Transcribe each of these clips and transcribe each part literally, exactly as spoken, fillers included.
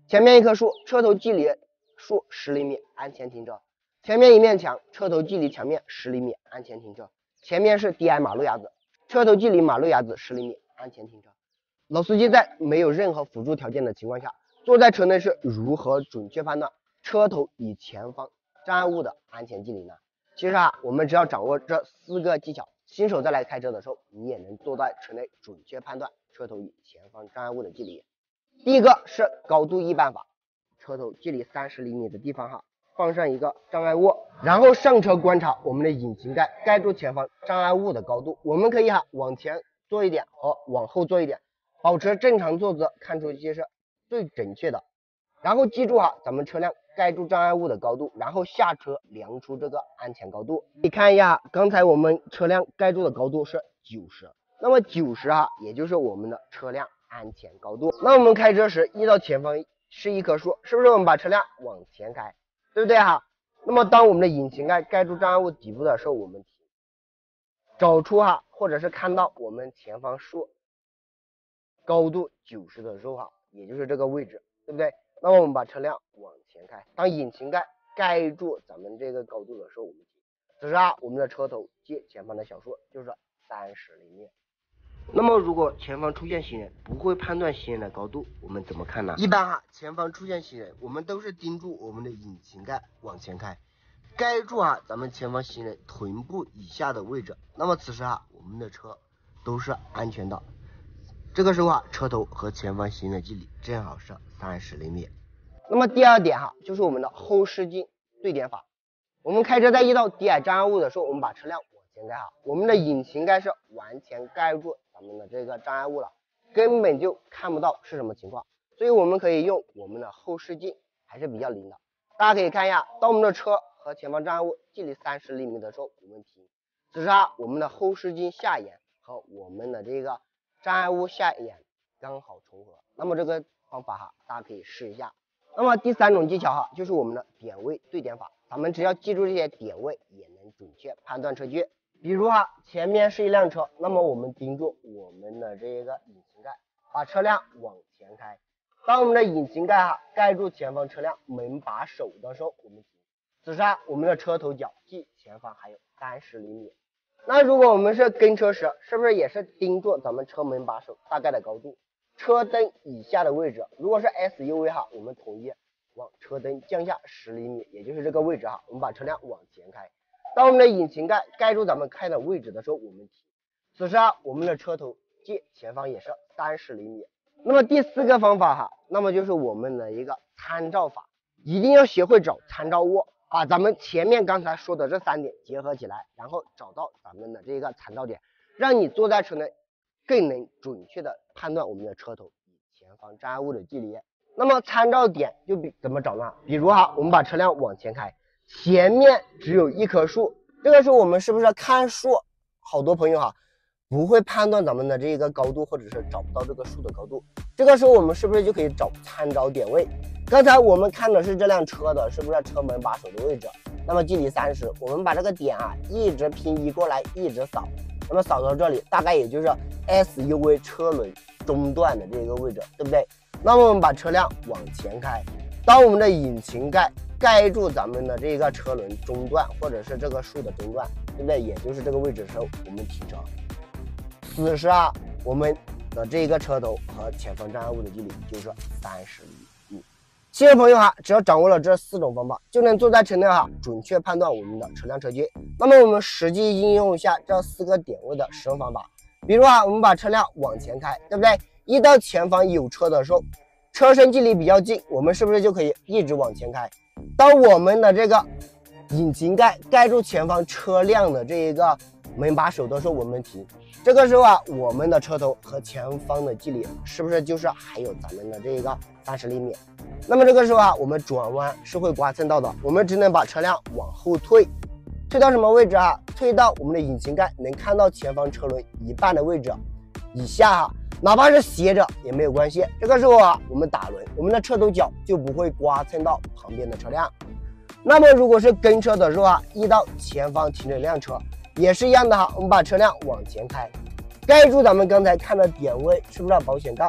前面一棵树，车头距离树十厘米，安全停车。前面一面墙，车头距离墙面十厘米，安全停车。前面是低矮马路牙子，车头距离马路牙子十厘米，安全停车。老司机在没有任何辅助条件的情况下，坐在车内是如何准确判断车头与前方障碍物的安全距离呢？其实啊，我们只要掌握这四个技巧，新手再来开车的时候，你也能坐在车内准确判断车头与前方障碍物的距离。第一个是高度一般法，车头距离三十厘米的地方哈，放上一个障碍物，然后上车观察我们的引擎盖盖住前方障碍物的高度。我们可以哈往前坐一点和往后坐一点，保持正常坐姿，看出去是最准确的。然后记住哈，咱们车辆盖住障碍物的高度，然后下车量出这个安全高度。你看一下，刚才我们车辆盖住的高度是九十，那么九十哈，也就是我们的车辆安全高度。那我们开车时遇到前方是一棵树，是不是我们把车辆往前开，对不对哈？那么当我们的引擎盖盖住障碍物底部的时候，我们停，找出哈，或者是看到我们前方树高度九十的时候哈，也就是这个位置，对不对？那么我们把车辆往前开，当引擎盖盖住咱们这个高度的时候，我们停。此时啊，我们的车头接前方的小树就是三十厘米。那么如果前方出现行人，不会判断行人的高度，我们怎么看呢？一般哈，前方出现行人，我们都是盯住我们的引擎盖往前开，盖住啊咱们前方行人臀部以下的位置。那么此时啊，我们的车都是安全的。这个时候啊，车头和前方行人的距离正好是三十厘米。那么第二点哈，就是我们的后视镜对点法。我们开车在遇到低矮障碍物的时候，我们把车辆往前开哈，我们的引擎盖是完全盖住咱们的这个障碍物了，根本就看不到是什么情况。所以我们可以用我们的后视镜，还是比较灵的。大家可以看一下，当我们的车和前方障碍物距离三十厘米的时候，我们停。此时啊，我们的后视镜下沿和我们的这个障碍物下沿刚好重合。那么这个方法哈，大家可以试一下。那么第三种技巧哈，就是我们的点位对点法。咱们只要记住这些点位，也能准确判断车距。比如哈，前面是一辆车，那么我们盯住我们的这个引擎盖，把车辆往前开。当我们的引擎盖哈盖住前方车辆门把手的时候，我们停。此时啊，我们的车头角距前方还有三十厘米。那如果我们是跟车时，是不是也是盯住咱们车门把手大概的高度，车灯以下的位置？如果是 S U V 哈，我们统一往车灯降下十厘米，也就是这个位置哈，我们把车辆往前开。当我们的引擎盖盖住咱们开的位置的时候，我们停。此时啊，我们的车头距前方也是三十厘米。那么第四个方法哈，那么就是我们的一个参照法，一定要学会找参照物，把咱们前面刚才说的这三点结合起来，然后找到咱们的这个参照点，让你坐在车内更能准确的判断我们的车头与前方障碍物的距离。那么参照点就比怎么找呢？比如哈，我们把车辆往前开，前面只有一棵树，这个时候我们是不是看树？好多朋友哈不会判断咱们的这个高度，或者是找不到这个树的高度。这个时候我们是不是就可以找参照点位？刚才我们看的是这辆车的是不是车门把手的位置？那么距离三十，我们把这个点啊一直平移过来，一直扫。那么扫到这里，大概也就是 S U V 车轮中段的这个位置，对不对？那么我们把车辆往前开，当我们的引擎盖盖住咱们的这个车轮中段，或者是这个树的中段，对不对？也就是这个位置的时候，我们停车。此时啊，我们的这个车头和前方障碍物的距离就是三十厘米。新手朋友哈，只要掌握了这四种方法，就能坐在车内哈，准确判断我们的车辆车距。那么我们实际应用一下这四个点位的使用方法。比如啊，我们把车辆往前开，对不对？一到前方有车的时候，车身距离比较近，我们是不是就可以一直往前开？当我们的这个引擎盖盖住前方车辆的这一个门把手的时候，我们停。这个时候啊，我们的车头和前方的距离是不是就是还有咱们的这个三十厘米？那么这个时候啊，我们转弯是会刮蹭到的，我们只能把车辆往后退。退到什么位置啊？退到我们的引擎盖能看到前方车轮一半的位置以下哈，哪怕是斜着也没有关系。这个时候啊，我们打轮，我们的车头角就不会刮蹭到旁边的车辆。那么如果是跟车的时候啊，遇到前方停着一辆车，也是一样的哈，我们把车辆往前开，盖住咱们刚才看的点位，是不是保险杠？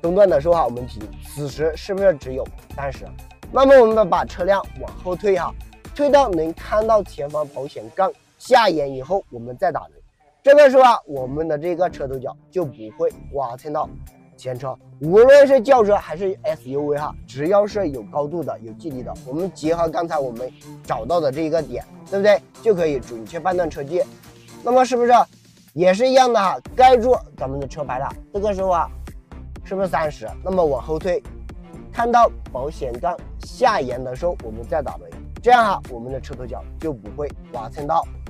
中断的时候哈，我们提此时是不是只有三十？那么我们把车辆往后推哈，推到能看到前方保险杠下沿以后，我们再打轮。这个时候啊，我们的这个车头角就不会刮蹭到前车。无论是轿车还是 S U V 哈，只要是有高度的、有距离的，我们结合刚才我们找到的这一个点，对不对？就可以准确判断车距。那么是不是也是一样的哈？盖住咱们的车牌了，这个时候啊，是不是三十？那么往后推，看到保险杠下沿的时候，我们再打轮，这样哈，我们的车头角就不会刮蹭到